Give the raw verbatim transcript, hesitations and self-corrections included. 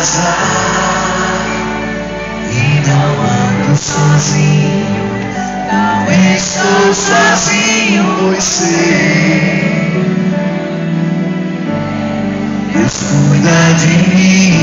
casa e não ando sozinho, não estou sozinho, pois sei, Deus cuida de mim.